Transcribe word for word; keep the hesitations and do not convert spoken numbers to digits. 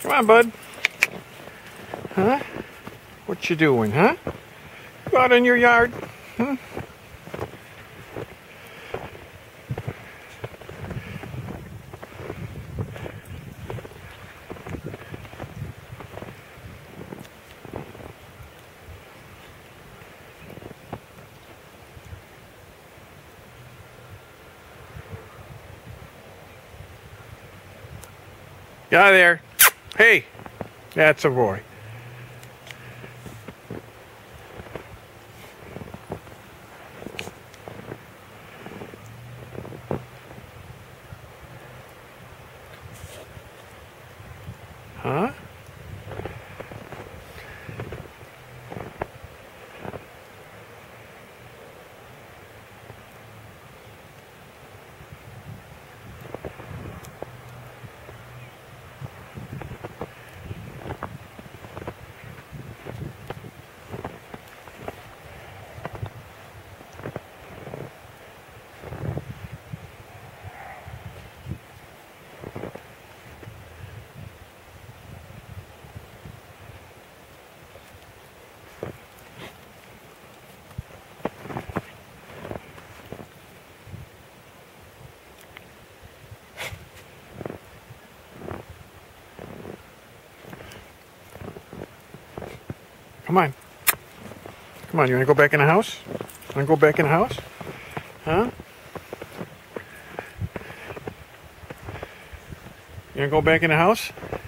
Come on, bud. Huh? What you doing, huh? Go out in your yard. Hmm? Get out of there. Hey, that's a boy. Huh? Come on. Come on, you want to go back in the house? Want to go back in the house? Huh? You want to go back in the house?